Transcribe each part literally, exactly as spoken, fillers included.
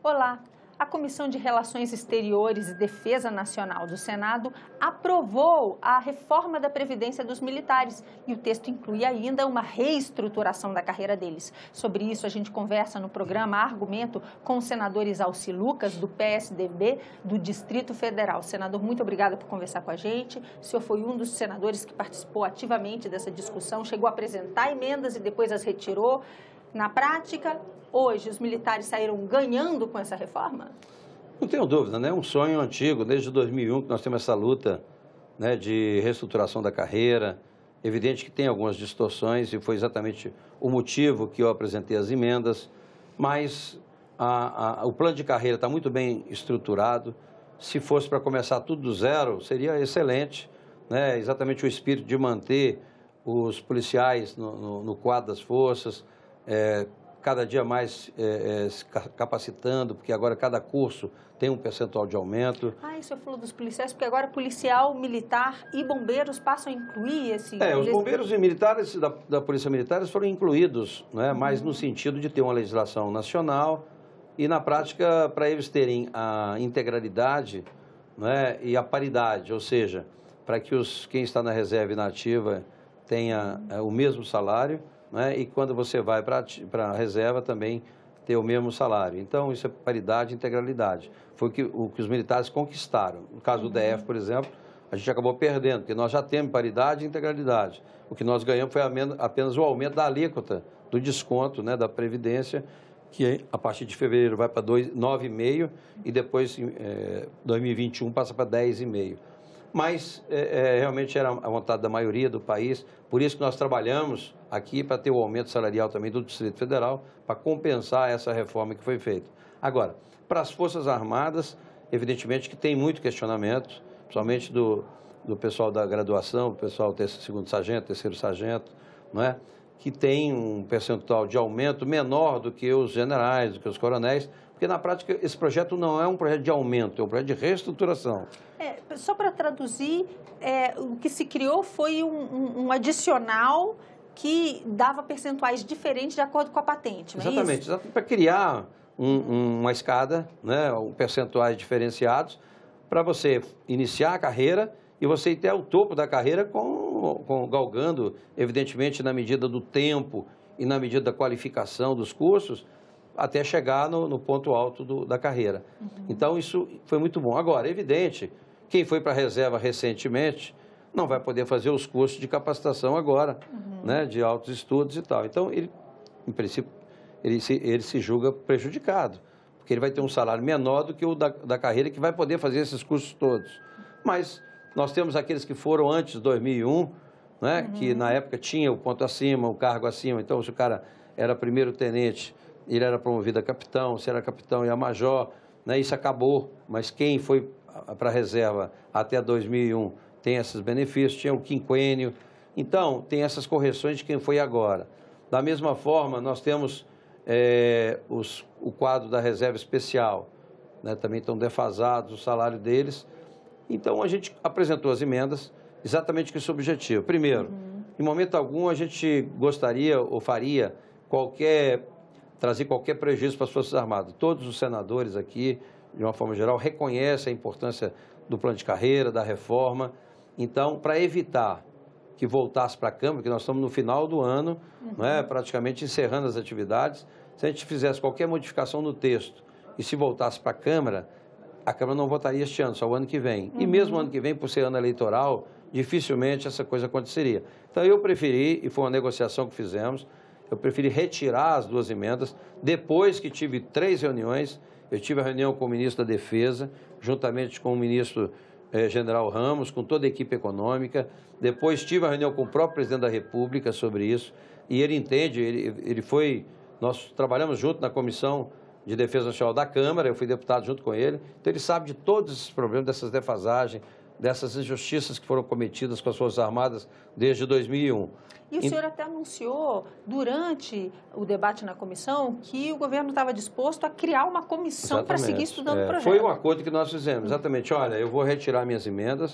Olá! A Comissão de Relações Exteriores e Defesa Nacional do Senado aprovou a reforma da Previdência dos militares e o texto inclui ainda uma reestruturação da carreira deles. Sobre isso, a gente conversa no programa Argumento com o senador Isalci Lucas, do P S D B do Distrito Federal. Senador, muito obrigada por conversar com a gente. O senhor foi um dos senadores que participou ativamente dessa discussão, chegou a apresentar emendas e depois as retirou. Na prática, hoje, os militares saíram ganhando com essa reforma? Não tenho dúvida, né? É um sonho antigo, desde dois mil e um que nós temos essa luta, né, de reestruturação da carreira. Evidente que tem algumas distorções e foi exatamente o motivo que eu apresentei as emendas, mas a, a, o plano de carreira está muito bem estruturado. Se fosse para começar tudo do zero, seria excelente, né? Exatamente o espírito de manter os policiais no, no, no quadro das forças, É, cada dia mais é, é, se capacitando, porque agora cada curso tem um percentual de aumento. Ah, isso eu falo dos policiais, porque agora policial, militar e bombeiros passam a incluir esse... É, os bombeiros e militares da, da Polícia Militar foram incluídos, né, uhum. mas no sentido de ter uma legislação nacional e, na prática, para eles terem a integralidade, né, e a paridade, ou seja, para que os, quem está na reserva e na ativa tenha é, o mesmo salário, né? E quando você vai para a reserva também ter o mesmo salário. Então, isso é paridade e integralidade. Foi o que, o que os militares conquistaram. No caso do D F, por exemplo, a gente acabou perdendo, porque nós já temos paridade e integralidade. O que nós ganhamos foi apenas o aumento da alíquota, do desconto, né, da Previdência, que a partir de fevereiro vai para nove vírgula cinco e depois, em é, dois mil e vinte e um, passa para dez vírgula cinco. Mas é, é, realmente era a vontade da maioria do país, por isso que nós trabalhamos aqui para ter o aumento salarial também do Distrito Federal, para compensar essa reforma que foi feita. Agora, para as Forças Armadas, evidentemente que tem muito questionamento, principalmente do, do pessoal da graduação, do pessoal do segundo sargento, terceiro sargento, não é? Que tem um percentual de aumento menor do que os generais, do que os coronéis, porque na prática esse projeto não é um projeto de aumento, é um projeto de reestruturação. É, só para traduzir, é, o que se criou foi um, um, um adicional que dava percentuais diferentes de acordo com a patente, não é Exatamente, isso? exatamente para criar um, um, uma escada, né, um percentuais diferenciados, para você iniciar a carreira e você ir até o topo da carreira com, com, galgando, evidentemente, na medida do tempo e na medida da qualificação dos cursos, até chegar no, no ponto alto do, da carreira. Uhum. Então, isso foi muito bom. Agora, é evidente, quem foi para a reserva recentemente não vai poder fazer os cursos de capacitação agora, uhum. né, de altos estudos e tal. Então, ele, em princípio, ele se, ele se julga prejudicado, porque ele vai ter um salário menor do que o da, da carreira que vai poder fazer esses cursos todos. Mas nós temos aqueles que foram antes de dois mil e um, né, uhum. que na época tinha o ponto acima, o cargo acima. Então, se o cara era primeiro tenente, ele era promovido a capitão, se era capitão e a major, né, isso acabou. Mas quem foi para a reserva até dois mil e um tem esses benefícios, tinha o quinquênio. Então, tem essas correções de quem foi agora. Da mesma forma, nós temos é, os, o quadro da reserva especial, né, também estão defasados o salário deles. Então, a gente apresentou as emendas exatamente com esse objetivo. Primeiro, uhum. em momento algum, a gente gostaria ou faria qualquer, trazer qualquer prejuízo para as Forças Armadas. Todos os senadores aqui, de uma forma geral, reconhecem a importância do plano de carreira, da reforma. Então, para evitar que voltasse para a Câmara, porque nós estamos no final do ano, uhum. não é, praticamente encerrando as atividades, se a gente fizesse qualquer modificação no texto e se voltasse para a Câmara, a Câmara não votaria este ano, só o ano que vem. Uhum. E mesmo ano que vem, por ser ano eleitoral, dificilmente essa coisa aconteceria. Então, eu preferi, e foi uma negociação que fizemos, eu preferi retirar as duas emendas, depois que tive três reuniões. Eu tive a reunião com o ministro da Defesa, juntamente com o ministro eh, General Ramos, com toda a equipe econômica. Depois tive a reunião com o próprio presidente da República sobre isso. E ele entende, ele, ele foi... Nós trabalhamos junto na Comissão de Defesa Nacional da Câmara, eu fui deputado junto com ele. Então, ele sabe de todos esses problemas, dessas defasagens, dessas injustiças que foram cometidas com as Forças Armadas desde dois mil e um. E o senhor até anunciou, durante o debate na comissão, que o governo estava disposto a criar uma comissão para seguir estudando é, o projeto. Foi um acordo que nós fizemos, exatamente. Olha, eu vou retirar minhas emendas,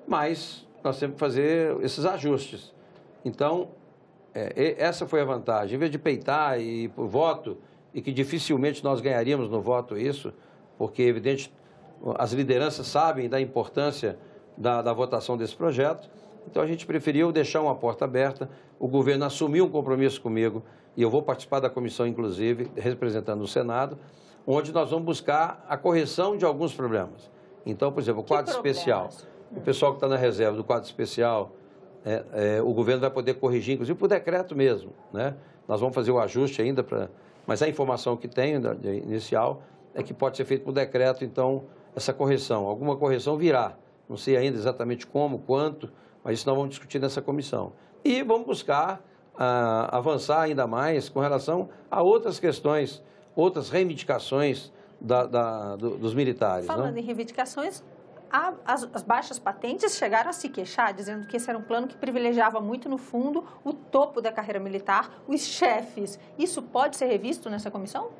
mas nós temos que fazer esses ajustes. Então, é, essa foi a vantagem. Em vez de peitar e ir por voto e que dificilmente nós ganharíamos no voto isso, porque, evidente, as lideranças sabem da importância da, da votação desse projeto. Então, a gente preferiu deixar uma porta aberta, o governo assumiu um compromisso comigo, e eu vou participar da comissão, inclusive, representando o Senado, onde nós vamos buscar a correção de alguns problemas. Então, por exemplo, o quadro especial, o pessoal que está na reserva do quadro especial, é, é, o governo vai poder corrigir, inclusive por decreto mesmo, né? Nós vamos fazer o ajuste ainda, pra, mas a informação que tenho da, de inicial é que pode ser feito por decreto, então, essa correção. Alguma correção virá, não sei ainda exatamente como, quanto, mas isso nós vamos discutir nessa comissão. E vamos buscar ah, avançar ainda mais com relação a outras questões, outras reivindicações da, da, do, dos militares. Falando né? em reivindicações, a, as, as baixas patentes chegaram a se queixar, dizendo que esse era um plano que privilegiava muito, no fundo, o topo da carreira militar, os chefes. Isso pode ser revisto nessa comissão?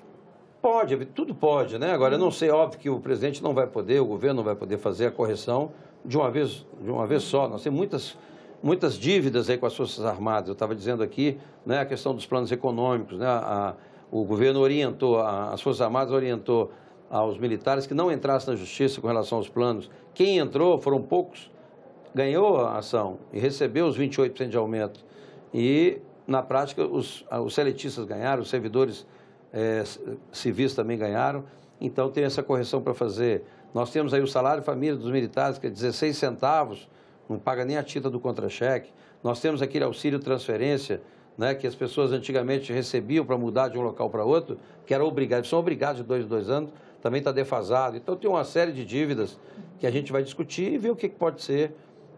Pode, tudo pode, né? Agora, eu não sei, óbvio que o presidente não vai poder, o governo não vai poder fazer a correção de uma vez, de uma vez só. Nós temos muitas, muitas dívidas aí com as Forças Armadas. Eu estava dizendo aqui, né, a questão dos planos econômicos, né? A, o governo orientou, a, as Forças Armadas orientou aos militares que não entrassem na justiça com relação aos planos. Quem entrou, foram poucos, ganhou a ação e recebeu os vinte e oito por cento de aumento. E, na prática, os, os seletistas ganharam, os servidores É, civis também ganharam, então tem essa correção para fazer. Nós temos aí o salário família dos militares, que é dezesseis centavos, não paga nem a tinta do contra-cheque. Nós temos aquele auxílio transferência, né, que as pessoas antigamente recebiam para mudar de um local para outro, que era obrigado, são obrigados de dois em dois anos, também está defasado. Então tem uma série de dívidas que a gente vai discutir e ver o que pode ser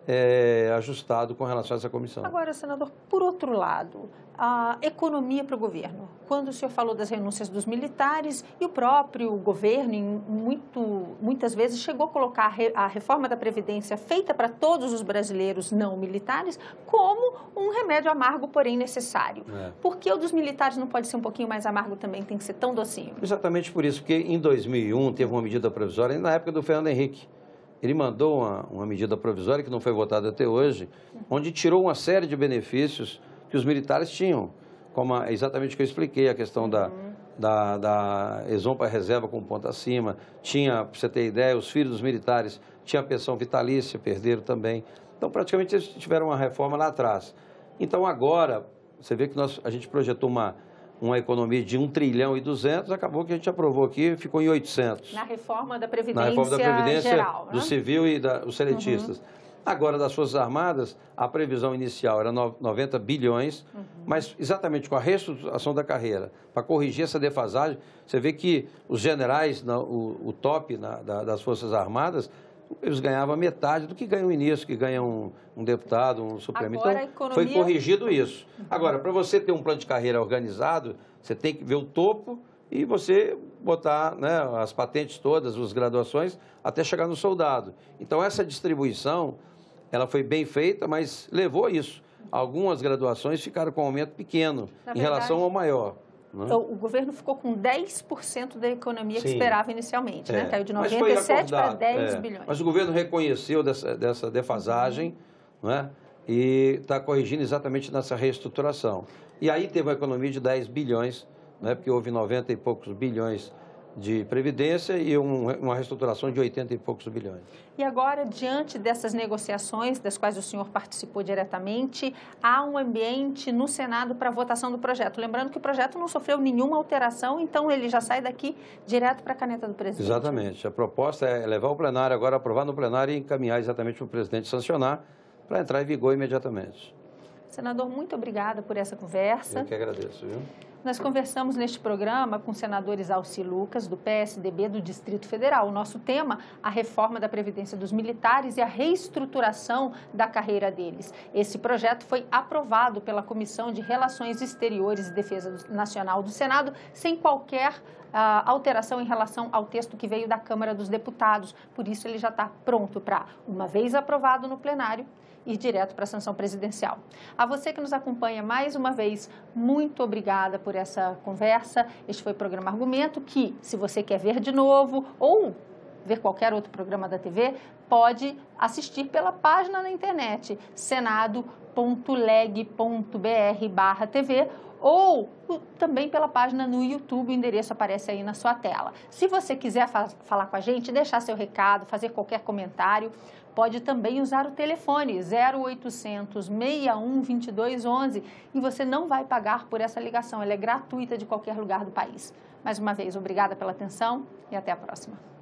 é, ajustado com relação a essa comissão. Agora, senador, por outro lado, a economia para o governo. Quando o senhor falou das renúncias dos militares e o próprio governo, em muito, muitas vezes, chegou a colocar a reforma da Previdência feita para todos os brasileiros não militares como um remédio amargo, porém necessário. É. Por que o dos militares não pode ser um pouquinho mais amargo também, tem que ser tão docinho? Exatamente por isso, porque em dois mil e um teve uma medida provisória, na época do Fernando Henrique. Ele mandou uma, uma medida provisória, que não foi votada até hoje, onde tirou uma série de benefícios que os militares tinham, como a, exatamente o que eu expliquei, a questão da, uhum. da, da exom para reserva com ponto acima, tinha, para você ter ideia, os filhos dos militares tinham a pensão vitalícia, perderam também. Então, praticamente, eles tiveram uma reforma lá atrás. Então, agora, você vê que nós, a gente projetou uma, uma economia de um trilhão e duzentos, acabou que a gente aprovou aqui, ficou em oitocentos. Na reforma da Previdência, Na reforma da Previdência geral, né? do civil e da, dos seletistas. Uhum. Agora, das Forças Armadas, a previsão inicial era noventa bilhões, uhum. mas exatamente com a reestruturação da carreira, para corrigir essa defasagem, você vê que os generais, o, o top na, da, das Forças Armadas, eles ganhavam metade do que ganha o ministro, que ganha um, um deputado, um supremo. Agora, então, economia... foi corrigido isso. Agora, para você ter um plano de carreira organizado, você tem que ver o topo e você botar, né, as patentes todas, as graduações, até chegar no soldado. Então, essa distribuição, ela foi bem feita, mas levou isso. Algumas graduações ficaram com um aumento pequeno Na em verdade, relação ao maior. Né? O governo ficou com dez por cento da economia Sim. que esperava inicialmente, é. né? Caiu de noventa e sete para dez é. bilhões. Mas o governo reconheceu dessa, dessa defasagem, uhum. né? E está corrigindo exatamente nessa reestruturação. E aí teve uma economia de dez bilhões, né? Porque houve noventa e poucos bilhões de previdência e um, uma reestruturação de oitenta e poucos bilhões. E agora, diante dessas negociações, das quais o senhor participou diretamente, há um ambiente no Senado para votação do projeto. Lembrando que o projeto não sofreu nenhuma alteração, então ele já sai daqui direto para a caneta do presidente. Exatamente. A proposta é levar o plenário agora, aprovar no plenário e encaminhar exatamente para o presidente sancionar, para entrar em vigor imediatamente. Senador, muito obrigada por essa conversa. Eu que agradeço, viu? Nós conversamos neste programa com o senador Isalci Lucas, do P S D B do Distrito Federal. O nosso tema, a reforma da Previdência dos militares e a reestruturação da carreira deles. Esse projeto foi aprovado pela Comissão de Relações Exteriores e Defesa Nacional do Senado, sem qualquer uh, alteração em relação ao texto que veio da Câmara dos Deputados. Por isso, ele já está pronto para, uma vez aprovado no plenário, ir direto para a sanção presidencial. A você que nos acompanha mais uma vez, muito obrigada por essa conversa. Este foi o programa Argumento, que, se você quer ver de novo ou ver qualquer outro programa da T V, pode assistir pela página na internet, senado ponto leg ponto br barra T V, ou também pela página no YouTube, o endereço aparece aí na sua tela. Se você quiser fa- falar com a gente, deixar seu recado, fazer qualquer comentário, pode também usar o telefone zero oitocentos, seis um, vinte e dois onze e você não vai pagar por essa ligação, ela é gratuita de qualquer lugar do país. Mais uma vez, obrigada pela atenção e até a próxima.